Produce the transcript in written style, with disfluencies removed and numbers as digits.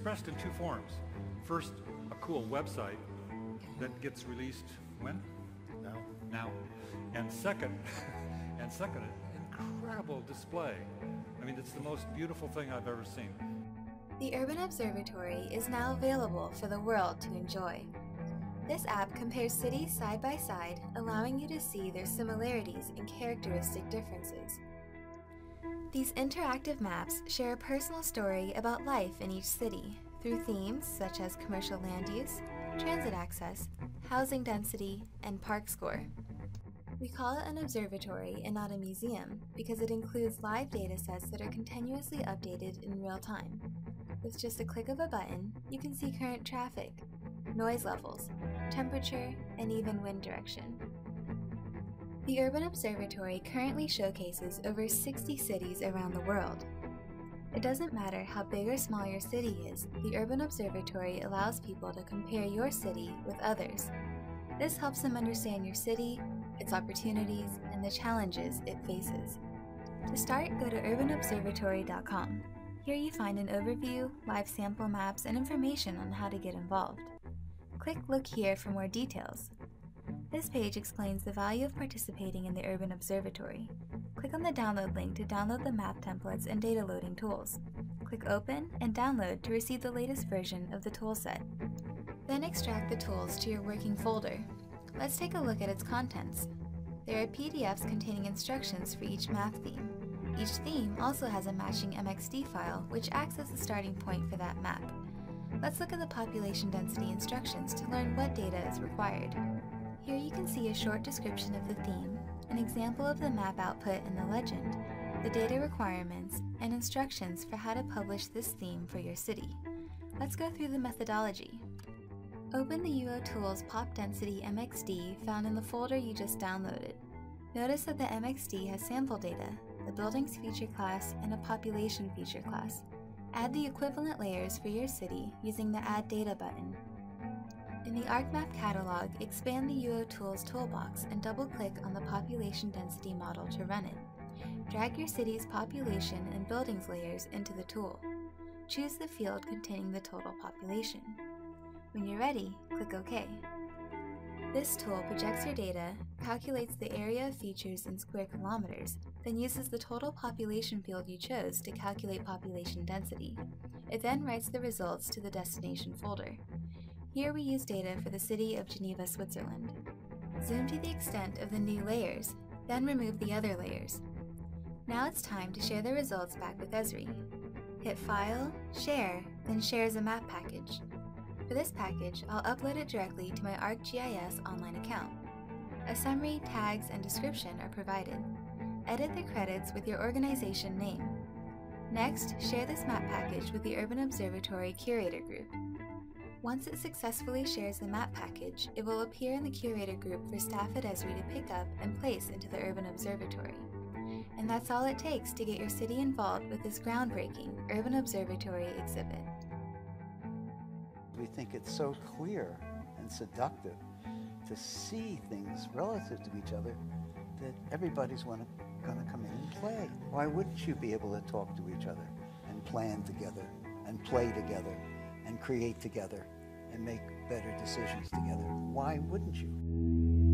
expressed in two forms. First, a cool website that gets released when? Now. And second, an incredible display. I mean, it's the most beautiful thing I've ever seen. The Urban Observatory is now available for the world to enjoy. This app compares cities side by side, allowing you to see their similarities and characteristic differences. These interactive maps share a personal story about life in each city through themes such as commercial land use, transit access, housing density, and park score. We call it an observatory and not a museum because it includes live data sets that are continuously updated in real time. With just a click of a button, you can see current traffic, noise levels, temperature, and even wind direction. The Urban Observatory currently showcases over 60 cities around the world. It doesn't matter how big or small your city is, the Urban Observatory allows people to compare your city with others. This helps them understand your city, its opportunities, and the challenges it faces. To start, go to urbanobservatory.com. Here you find an overview, live sample maps, and information on how to get involved. Click Look Here for more details. This page explains the value of participating in the Urban Observatory. Click on the download link to download the map templates and data loading tools. Click Open and Download to receive the latest version of the toolset. Then extract the tools to your working folder. Let's take a look at its contents. There are PDFs containing instructions for each map theme. Each theme also has a matching MXD file, which acts as the starting point for that map. Let's look at the population density instructions to learn what data is required. Here you can see a short description of the theme, an example of the map output and the legend, the data requirements, and instructions for how to publish this theme for your city. Let's go through the methodology. Open the UO Tools Pop Density MXD found in the folder you just downloaded. Notice that the MXD has sample data, the buildings feature class, and a population feature class. Add the equivalent layers for your city using the Add Data button. In the ArcMap catalog, expand the UO Tools toolbox and double-click on the population density model to run it. Drag your city's population and buildings layers into the tool. Choose the field containing the total population. When you're ready, click OK. This tool projects your data, calculates the area of features in square kilometers, then uses the total population field you chose to calculate population density. It then writes the results to the destination folder. Here we use data for the city of Geneva, Switzerland. Zoom to the extent of the new layers, then remove the other layers. Now it's time to share the results back with Esri. Hit File, Share, then Share as a map package. For this package, I'll upload it directly to my ArcGIS online account. A summary, tags, and description are provided. Edit the credits with your organization name. Next, share this map package with the Urban Observatory Curator Group. Once it successfully shares the map package, it will appear in the Curator Group for staff at Esri to pick up and place into the Urban Observatory. And that's all it takes to get your city involved with this groundbreaking Urban Observatory exhibit. We think it's so clear and seductive to see things relative to each other that everybody's going to come in and play. Why wouldn't you be able to talk to each other and plan together and play together and create together and make better decisions together? Why wouldn't you?